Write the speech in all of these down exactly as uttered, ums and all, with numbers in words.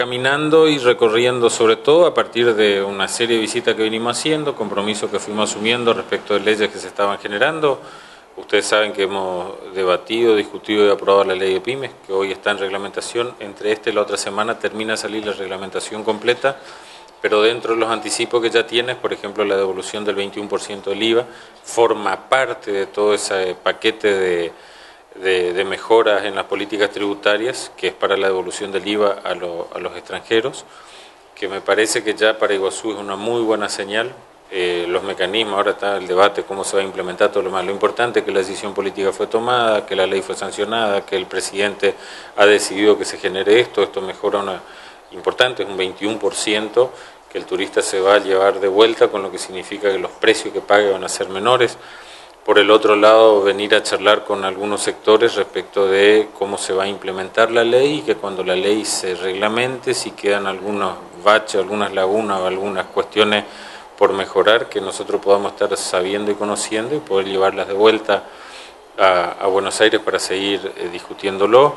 caminando y recorriendo, sobre todo a partir de una serie de visitas que venimos haciendo, compromisos que fuimos asumiendo respecto de leyes que se estaban generando. Ustedes saben que hemos debatido, discutido y aprobado la ley de pymes, que hoy está en reglamentación. Entre esta y la otra semana termina de salir la reglamentación completa, pero dentro de los anticipos que ya tienes, por ejemplo, la devolución del veintiuno por ciento del I V A, forma parte de todo ese paquete de, de, de mejoras en las políticas tributarias, que es para la devolución del I V A a, lo, a los extranjeros, que me parece que ya para Iguazú es una muy buena señal. Eh, los mecanismos, ahora está el debate, cómo se va a implementar todo lo demás. Lo importante es que la decisión política fue tomada, que la ley fue sancionada, que el presidente ha decidido que se genere esto, esto mejora una importante, es un veintiuno por ciento que el turista se va a llevar de vuelta, con lo que significa que los precios que pague van a ser menores. Por el otro lado, venir a charlar con algunos sectores respecto de cómo se va a implementar la ley y que cuando la ley se reglamente, si quedan algunos baches, algunas lagunas o algunas cuestiones por mejorar, que nosotros podamos estar sabiendo y conociendo y poder llevarlas de vuelta a, a Buenos Aires para seguir eh, discutiéndolo.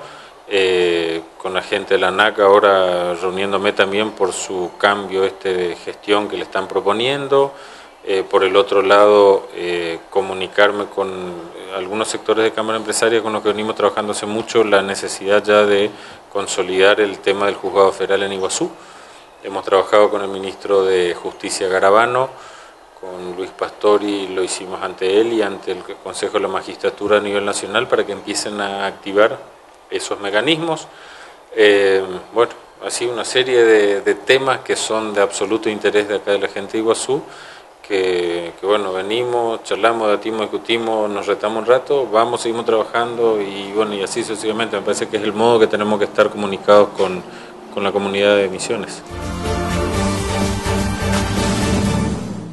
Eh, con la gente de la ANAC ahora reuniéndome también por su cambio este de gestión que le están proponiendo. Eh, por el otro lado, eh, comunicarme con algunos sectores de Cámara Empresaria con los que venimos trabajando hace mucho, la necesidad ya de consolidar el tema del Juzgado Federal en Iguazú. Hemos trabajado con el ministro de Justicia Garabano, con Luis Pastori, lo hicimos ante él y ante el Consejo de la Magistratura a nivel nacional para que empiecen a activar esos mecanismos. Eh, bueno, así una serie de, de temas que son de absoluto interés de acá de la gente de Iguazú, que, que bueno, venimos, charlamos, debatimos, discutimos, nos retamos un rato, vamos, seguimos trabajando y bueno, y así sucesivamente. Me parece que es el modo que tenemos que estar comunicados con con la comunidad de Misiones.